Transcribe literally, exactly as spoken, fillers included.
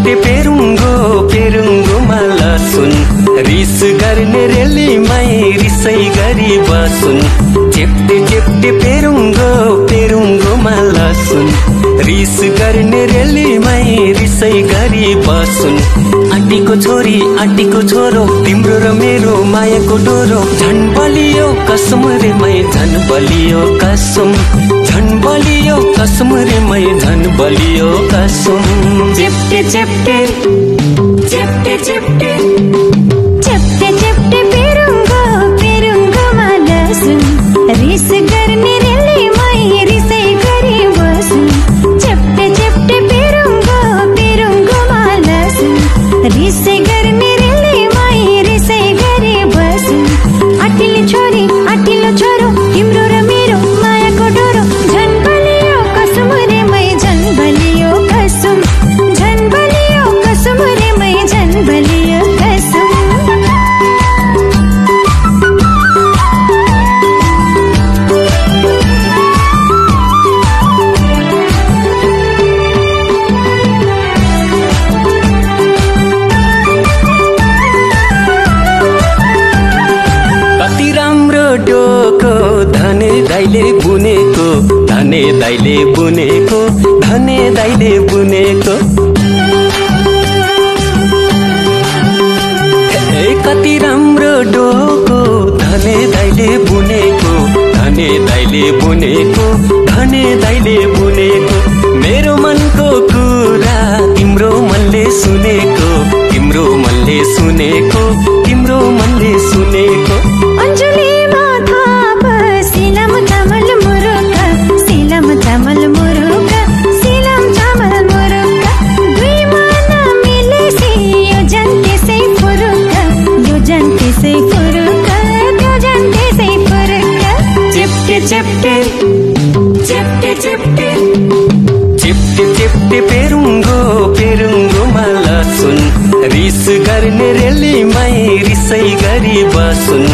चेप्टे पेरुङ्गो पेरुङ्गोमा लसुन रिस गर्ने रेलीमै रिसै गरी बसुन चेप्टे चेप्टे पेरुङ्गो पेरुङ्गोमा लसुन रिस गर्ने रेलीमै रिसै गरी बसुन आँटीको छोरी आँटीको छोरो तिम्रो र मेरो मायाको डोरो झन् बलियो कसम रे मै झन् बलियो कसम झन् बलियो कसम रे मै झन् बलियो कसम चेप्टे चेप्टे चेप्टे चेप्टे चेप्टे चेप्टे पेरुङ्गो पेरुङ्गोमा लसुन रिस गर्ने रेलीमै रिसै गरी बसुन चेप्टे चेप्टे पेरुङ्गो पेरुङ्गोमा लसुन रिसै गर्ने रेलीमै रिसै गरी बसुन आँटिलो छोरी आँटिलो छोरो तिम्रो र मेरो मायाको डोरो झन् बलियो कसम रे मै झन् बलियो कसम झन् बलियो कसम रे मै झन् बलियो कसम डोको धने दाइले बुनेको धने दाइले बुनेको धने दाइले बुनेको ए कति राम्रो डोको धने दाइले बुनेको धने दाइले बुनेको धने दाइले बुनेको मेरो मनको कुरा तिम्रो मनले सुनेको तिम्रो मनले सुनेको तिम्रो मनले सुनेको अञ्जुली चामल मुरुका सिलम चामल मुरुका दुई मन मिलेसी यो जन्ते सै फुरुका यो जन्ते सै फुरुका यो जन्ते सै फुरुका चेप्टे चेप्टे चेप्टे चेप्टे चेप्टे चेप्टे पेरुङ्गो पेरुङ्गोमा लसुन रिस गर्ने रेलीमै रिसै गरी बसुन